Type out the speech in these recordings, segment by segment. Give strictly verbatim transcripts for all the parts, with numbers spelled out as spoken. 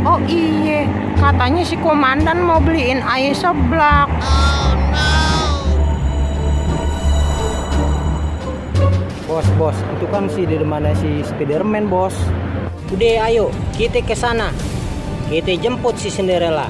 Oh iya, katanya si komandan mau beliin air seblak. Bos, bos, itu kan si di mana si Spiderman, bos. Udah, ayo kita ke sana. Kita jemput si Cinderella.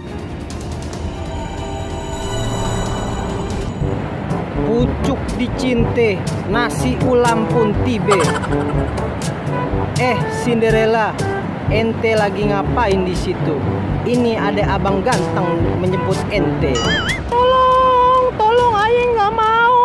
Pucuk dicinte, nasi ulam pun tibe. Eh, Cinderella, ente lagi ngapain di situ? Ini ada abang ganteng menjemput ente. Tolong, tolong, ayah nggak mau,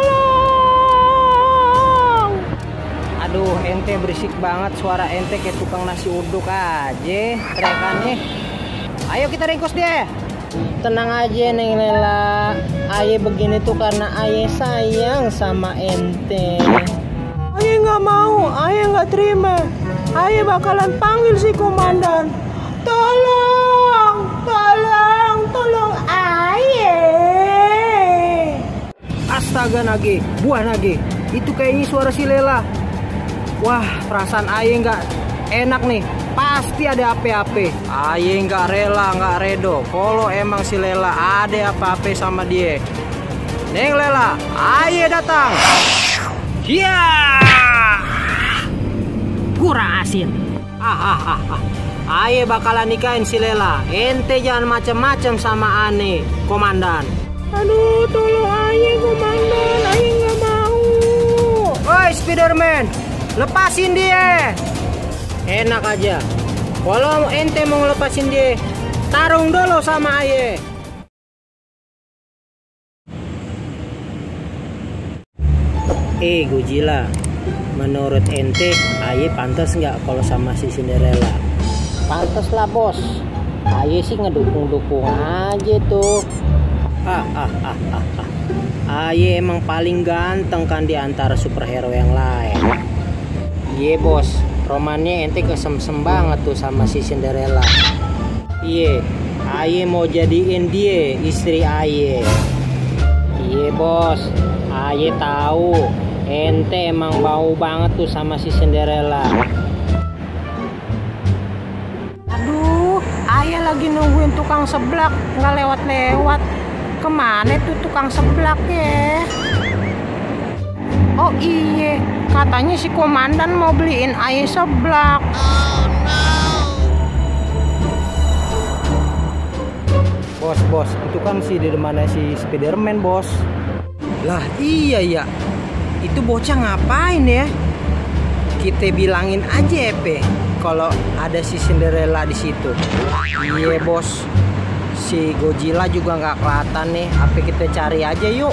tolong. Aduh, ente berisik banget, suara ente kayak tukang nasi uduk aja teriakannya. Ayo kita ringkus dia. Tenang aja Neng Lela. Ayah begini tuh karena ayah sayang sama ente. Ayah nggak mau, ayah nggak terima. Ayah bakalan panggil si komandan. Tolong, tolong, tolong ayah. Astaga Nage, buah Nage, itu kayaknya suara si Lela. Wah, perasaan ayah nggak enak nih. Pasti ada apa-apa. Ayah nggak rela, nggak redo. Kalau emang si Lela ada apa-apa sama dia. Neng Lela, ayah datang. Iya. Kurang asin. Hahaha. Ayah bakalan nikahin si Lela. Ente jangan macem-macem sama Ane, komandan. Aduh, tolong ayah komandan, ayah nggak mau. Woi Spiderman, lepasin dia. Enak aja. Kalau ente mau ngelepasin dia, tarung dulu sama ayah. Eh Godzilla, menurut ente ayah pantas nggak kalau sama si Cinderella? Pantes lah bos. Ayah sih ngedukung-dukung aja tuh. Hahaha. Ayah emang paling ganteng kan di antara superhero yang lain. Iya bos, romannya ente kesem-sem banget tuh sama si Cinderella. Iya, ayah mau jadiin dia istri ayah. Iya bos, ayah tahu ente emang bau banget tuh sama si Cinderella. Aduh, ayah lagi nungguin tukang seblak nggak lewat-lewat. Kemana tuh tukang seblak ya? Oh iya, katanya si komandan mau beliin air seblak. Bos, bos, itu kan si di mana si Spiderman, bos. Lah iya ya, itu bocah ngapain ya? Kita bilangin aja Epe kalau ada si Cinderella di situ. Iya bos, si Godzilla juga nggak kelihatan nih. Apa kita cari aja yuk.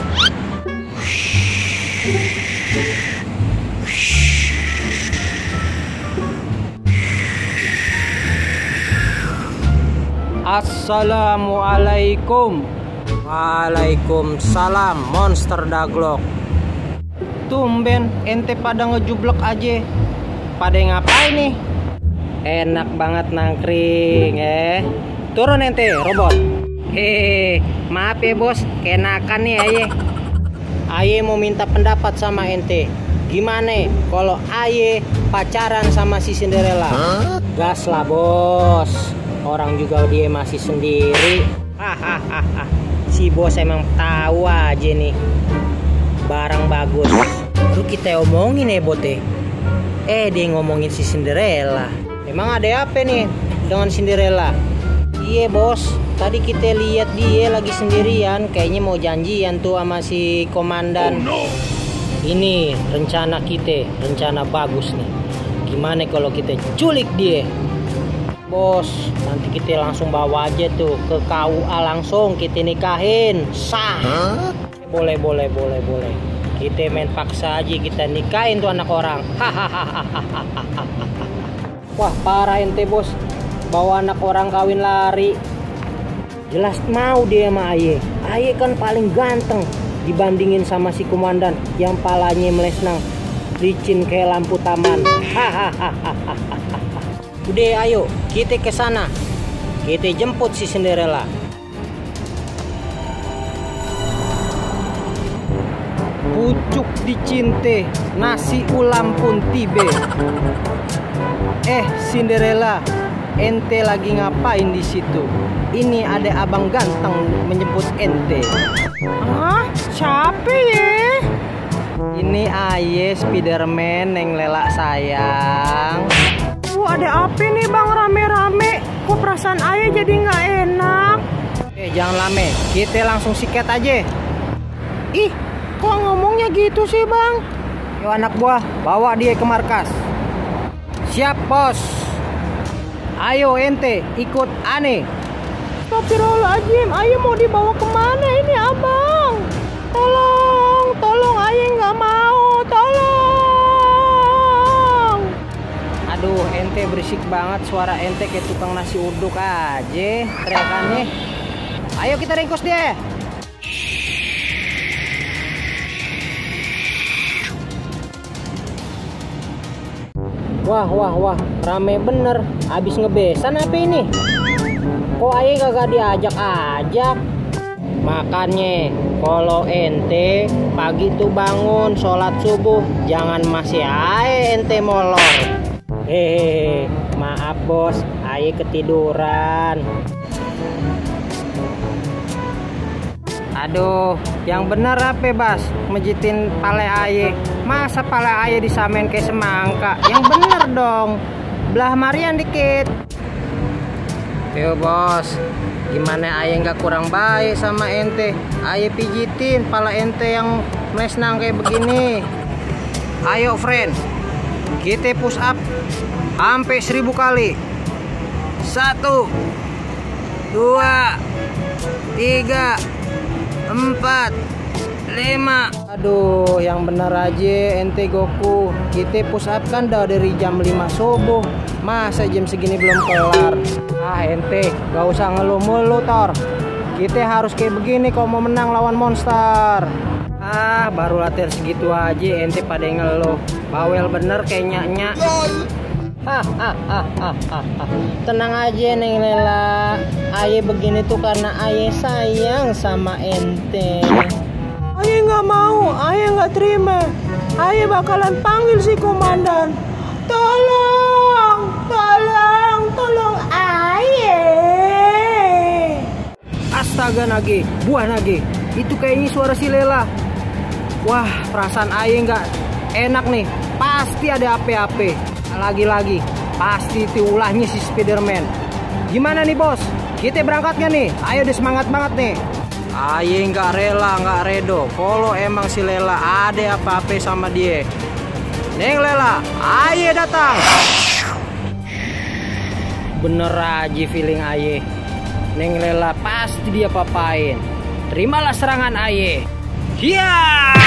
Assalamualaikum. Waalaikumsalam Monster Daglok. Tumben ente pada ngejublek aja. Pada ngapain nih? Enak banget nangkring eh. Turun ente robot. Hehehe, maaf ya bos, kenakan nih ayah. Ayah mau minta pendapat sama ente. Gimana kalau ayah pacaran sama si Cinderella? Huh? Gas lah bos. Orang juga dia masih sendiri. Hahaha. Si bos emang tahu aja nih. Barang bagus. Baru kita omongin ya bote. Eh dia ngomongin si Cinderella. Emang ada apa nih dengan Cinderella? Iya bos, tadi kita lihat dia lagi sendirian. Kayaknya mau janjian tuh sama si komandan. Oh, no. Ini rencana kita, rencana bagus nih. Gimana kalau kita culik dia? Bos, nanti kita langsung bawa aja tuh ke K U A langsung kita nikahin. Sah. Huh? Boleh, boleh, boleh, boleh. Kita main paksa aja kita nikahin tuh anak orang. Hahaha. Wah, parah ente bos. Bawa anak orang kawin lari. Jelas mau dia sama Aye. Aye kan paling ganteng dibandingin sama si komandan yang palanya melesnang licin kayak lampu taman. Hahaha. Udah ayo kita ke sana. Kita jemput si Cinderella. Pucuk dicinte, nasi ulam pun tibe. Eh Cinderella, ente lagi ngapain di situ? Ini ada abang ganteng menyebut ente. Hah? Siapa ya? Ini aye Spiderman neng Lela sayang. Wah, ada apa nih bang rame-rame? Kok perasaan ayah jadi nggak enak? Eh jangan lame, kita langsung sikat aja. Ih, kok ngomongnya gitu sih bang? Yo anak buah, bawa dia ke markas. Siap bos. Ayo ente ikut ane. Astagfirullahaladzim, ayah mau dibawa kemana ini abang? Tolong, tolong ayah nggak mau, tolong. Aduh ente berisik banget, suara ente kayak tukang nasi uduk aja teriakannya. Ayo kita ringkus dia. Wah wah wah, rame bener. Abis ngebesan apa ini? Kok ayah kagak diajak-ajak? Makanya kalau ente pagi tuh bangun sholat subuh, jangan masih ae ente molor. Hehehe, maaf bos, ayah ketiduran. Aduh, yang bener apa bas? Mejitin pale aye. Masa pale aye disamain kayak semangka? Yang bener dong, belah marian dikit. Yo bos, gimana aye nggak kurang baik sama ente? Aye pijitin pala ente yang mesnang kayak begini. Ayo friend, kita push up sampai seribu kali. Satu, dua, tiga, empat, lima. Aduh, yang bener aja ente Goku. Kita push up kan udah dari jam lima subuh. Masa jam segini belum kelar? Ah ente, gak usah ngeluh mulu Tor. Kita harus kayak begini kalau mau menang lawan monster. Ah, baru latihan segitu aja ente pada ngeluh. Bawel bener kayak nyak-nyak. Hahaha. Tenang aja Neng Lela. Aye begini tuh karena Aye sayang sama ente. Ayah nggak mau, ayah nggak terima. Ayah bakalan panggil si komandan. Tolong, tolong, tolong ayah. Astaga Nage, buah Nage. Itu kayaknya suara si Lela. Wah, perasaan Aye nggak enak nih. Pasti ada ape-ape. Lagi-lagi, pasti itu ulahnya si Spiderman. Gimana nih bos? Kita berangkat gak nih? Ayo udah semangat banget nih. Aye nggak rela, nggak redo. Kalau emang si Lela ada apa-apa sama dia. Neng Lela, Aye datang. Bener aja feeling Aye. Neng Lela pasti dia papain. Terimalah serangan Aye. Hiya!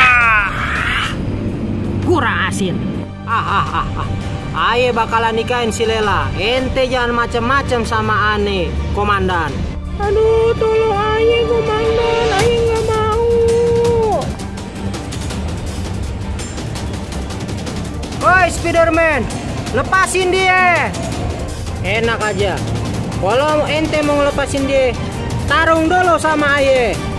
Kurang asin. Hahaha. Aye bakalan nikahin si Lela. Ente jangan macem-macem sama ane, komandan. Aduh, tolong ayah komandan, ayah nggak mau. Woi Spiderman, lepasin dia. Enak aja. Kalau ente mau ngelepasin dia, tarung dulu sama Aye.